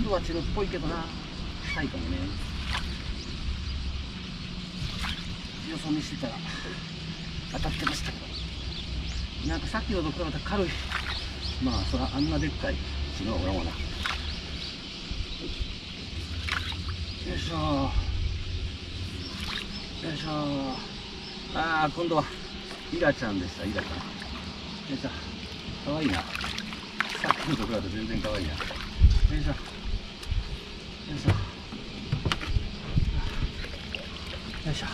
音はチロっぽいけどな。したいかもね。よそ見してたら当たってましたけど、なんかさっきのと比べたら軽い。まあそらあんなでっかいチロはおらんわな。よいしょよいしょ。ああ、今度はイラちゃんでした。イラちゃん。よいしょ。かわいいな。さっきのと比べて全然かわいいな。よいしょよいしょよいしょ。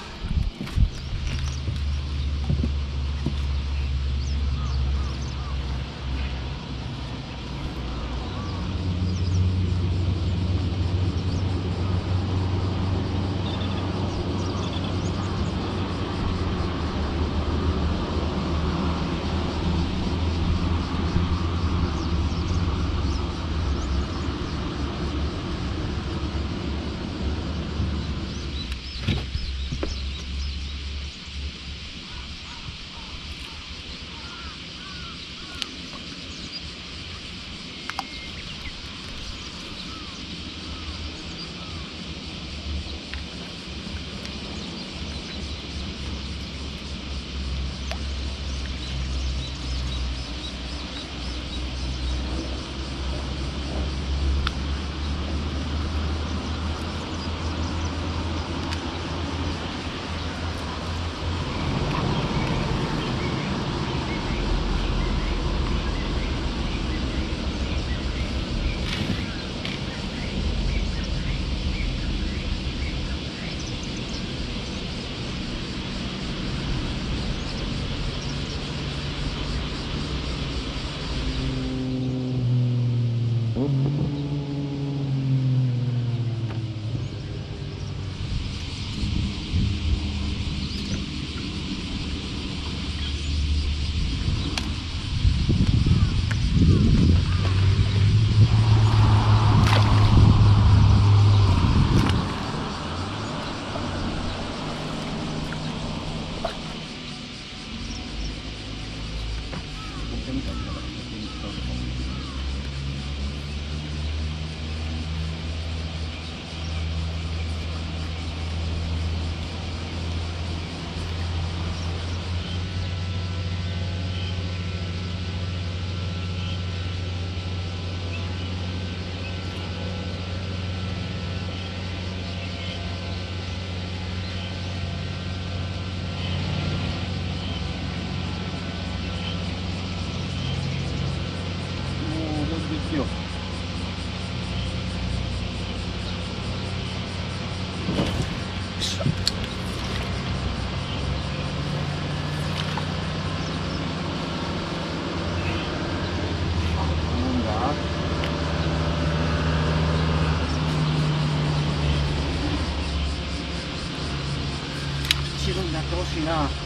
白になってほしいな。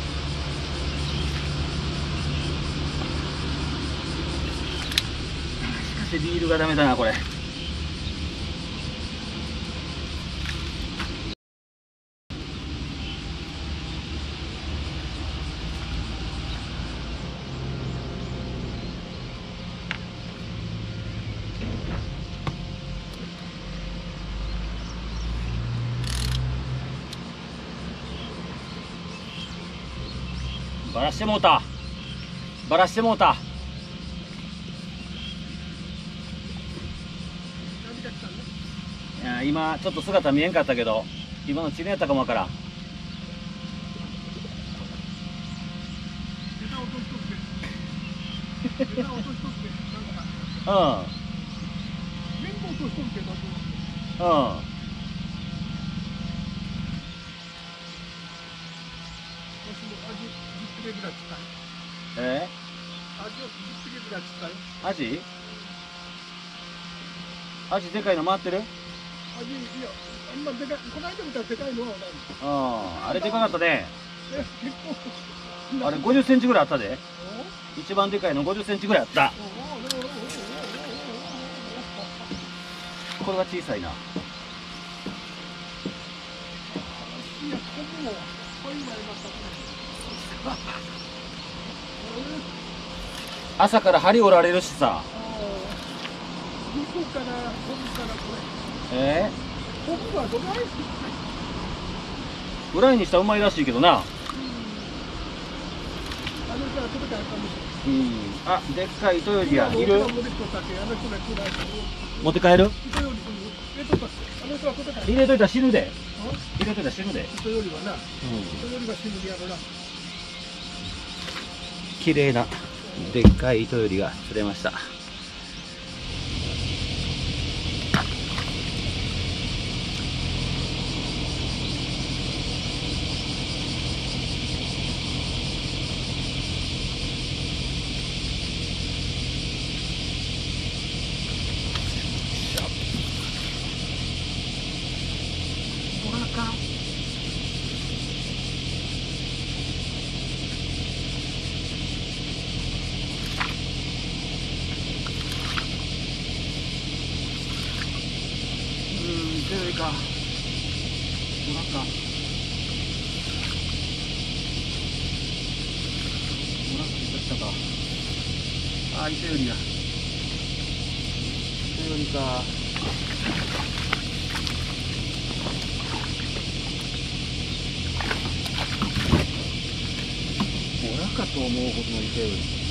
しかしビールがダメだなこれ。バラしてもうた。バラしてもうた。いや今ちょっと姿見えんかったけど、今の地面やったかもわからん。うんうん。アジ？アジでかいの回ってる？ アジ、いや、あんまでかい、この間見たらでかいのはない。 あれでかかったね。 結構。 あれ50センチぐらいあったで。一番でかいの50センチぐらいあった。これは小さいな。朝から針折られるしさ。 こからここからこれ。ここはどないして。 フライにしたらうまいらしいけどな。 あの人は届けあったんですよ。 あ、でっかい糸よりや。いる。 持持って帰る。 糸より入れとったっす。あの人は届け入れといたら死ぬで。入れといたら死ぬで。 糸よりはな。糸よりは死ぬやろな。 綺麗なでっかい糸よりが釣れました。強いか。どうなった。もらってきたか。あ、糸よりや。糸よりか。ボラかと思うほどの糸より。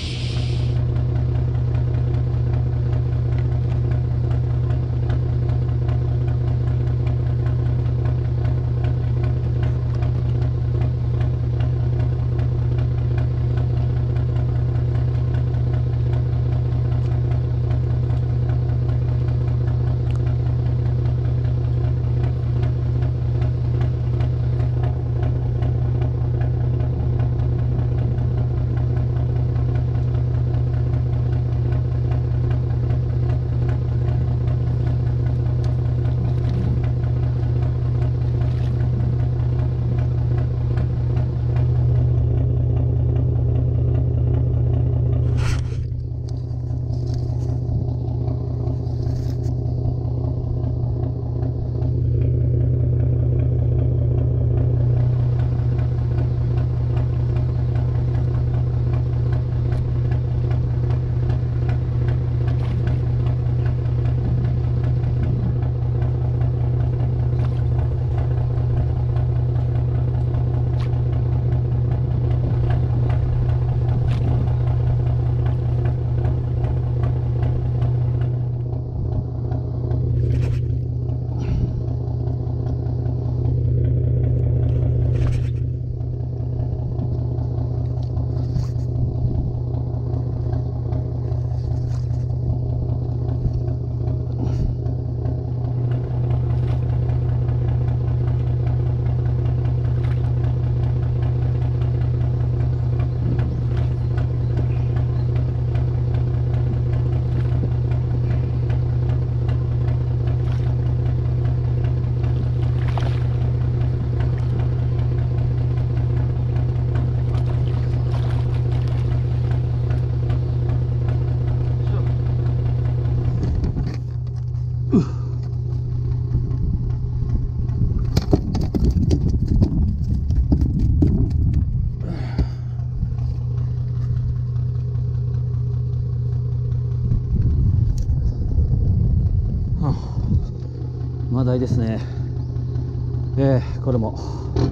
マダイですね。これも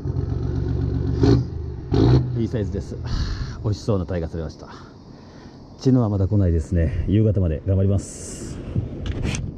いいサイズです。美味しそうなタイが釣れました。チヌはまだ来ないですね。夕方まで頑張ります。